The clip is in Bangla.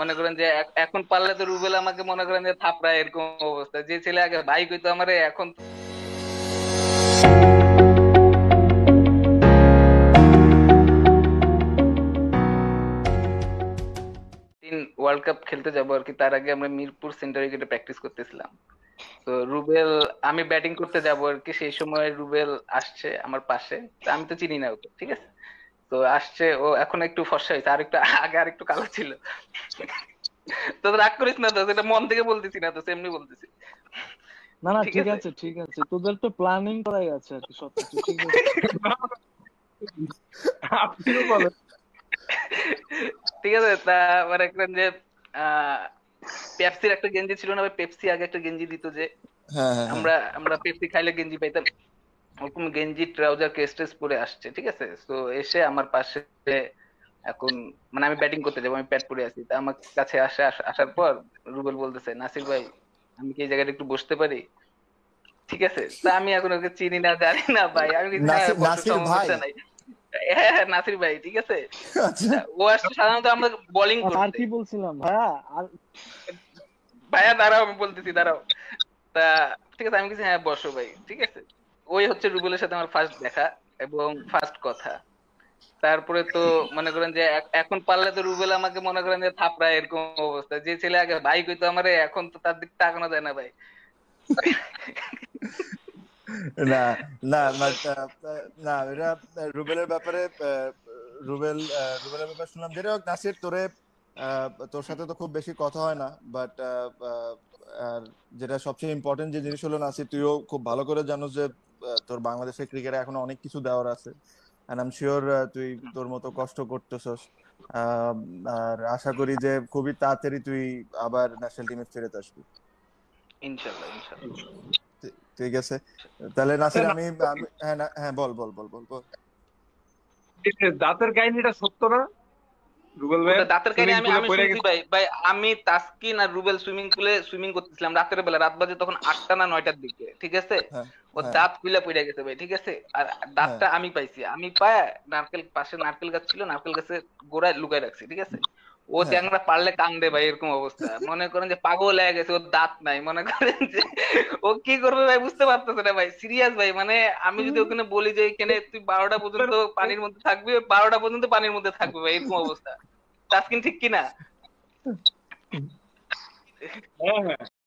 মনে করেন যে এখন পারলে তো রুবেল আমাকে মনে করেন যে থাপড়ায়, এরকম অবস্থা। যে ছেলে আগে ভাই কইতো আমারে, এখন ওয়ার্ল্ড কাপ খেলতে যাবো আর কি, তার আগে আমরা মিরপুর সেন্টারে গিয়ে প্র্যাকটিস করতেছিলাম। তো রুবেল, আমি ব্যাটিং করতে যাবো আর কি, সেই সময় রুবেল আসছে আমার পাশে। তা আমি তো চিনি না ওকে, ঠিক আছে। তো আসছে ও, এখন একটু ফর্সা হয়েছে, আর একটু আগে আর একটু কালো ছিল। তো রাগ করিস না, তো সেটা মন থেকে বলতেছি না, তো এমনি বলতেছি। না না, ঠিক ঠিক আছে। আছে ঠিক আছে, তোদের তো প্ল্যানিং করাই আছে আর কি, সবকিছু ঠিক আছে। আপনিও বলেন। ঠিক আছে, তা মনে করেন যে আহ পেপসির একটা গেঞ্জি ছিল না ভাই, পেপসি আগে একটা গেঞ্জি দিত যে, হ্যাঁ হ্যাঁ হ্যাঁ আমরা আমরা পেপসি খাইলে গেঞ্জি পাইতাম, ওরকম গেঞ্জি ট্রাউজার কেস্টেস পরে আসছে, ঠিক আছে। তো এসে আমার পাশে, এখন মানে আমি ব্যাটিং করতে যাবো, আমি প্যাড পরে আছি, তা আমার কাছে আসার পর রুবেল বলতেছে, নাসির ভাই আমি কি এই জায়গাটা একটু বসতে পারি? ঠিক আছে, তা আমি এখন ওকে চিনি না জানি না ভাই, আমি কিছু, হ্যাঁ নাসির বসে, নাসির ভাই। সমস্যা নাই। হ্যাঁ হ্যাঁ, নাসির ভাই, ঠিক আছে। আচ্ছা। ও আসছে সাধারণত আমরা বোলিং আর করতে। কি বলছিলাম ভাইয়া? আর ভাইয়া দাঁড়াও, আমি বলতেছি, দাঁড়াও। তা ঠিক আছে, আমি কিছু, হ্যাঁ বসো ভাই, ঠিক আছে। ওই হচ্ছে রুবেলের সাথে আমার ফার্স্ট দেখা এবং ফার্স্ট কথা। তারপরে তো মনে করেন যে এখন পারলে তো রুবেল আমাকে মনে করেন যে থাপড়ায়, এরকম অবস্থা। যে ছেলে আগে ভাই কইতো আমারে, এখন তো তার দিক তাকানো যায় না ভাই। না না না, এটা রুবেলের ব্যাপারে, রুবেলের ব্যাপারে শুনলাম। যেটা হোক নাসির, তোর সাথে তো খুব বেশি কথা হয় না, বাট আর যেটা সবচেয়ে ইম্পর্টেন্ট যে জিনিস হলো, নাসির তুইও খুব ভালো করে জানোস যে তোর বাংলাদেশের ক্রিকেটে এখনো অনেক কিছু দেওয়ার আছে। এন্ড আই এম শিওর তুই তোর মতো কষ্ট করতেছস। আহ, আর আশা করি যে খুবই তাড়াতাড়ি তুই আবার ন্যাশনাল টিমে ফিরে আসবি। ইনশাল্লাহ ইনশাল্লাহ। ঠিক আছে, তাহলে নাসির হ্যাঁ হ্যাঁ, বল বল বল বল বল। দাঁতের কাহিনীটা সত্য না রুবেল ওটা ভাইয়ের? দাঁতের কাহিনী সুইমিং আমি পুলে আমি পড়ে শুনছি গেছে। ভাই। ভাই আমি, তাসকিন আর রুবেল সুইমিং পুলে সুইমিং করতেছিলাম রাতের বেলা, রাত বাজে তখন 8টা না 9টার দিকে, ঠিক আছে। হ্যাঁ ও হ্যাঁ দাঁত খুলে পড়ে গেছে ভাই, ঠিক আছে। আর হ্যাঁ দাঁতটা আমি পাইছি, আমি পায় নারকেল, পাশে নারকেল গাছ ছিল, নারকেল গাছের গোড়ায় লুকায় রাখছি, ঠিক আছে। ও হ্যাঁ। চ্যাংড়া পারলে কান্দে ভাই, এরকম অবস্থা। মনে করেন যে পাগল হয়ে গেছে, ওর দাঁত নাই, মনে করেন যে ও কি করবে ভাই বুঝতে পারতেছে না ভাই, সিরিয়াস ভাই। মানে আমি যদি ওখানে বলি যে এখানে তুই 12টা পর্যন্ত পানির মধ্যে থাকবি, 12টা পর্যন্ত পানির মধ্যে থাকবে ভাই, এরকম অবস্থা। তাসকিন ঠিক কিনা? হ্যাঁ হ্যাঁ।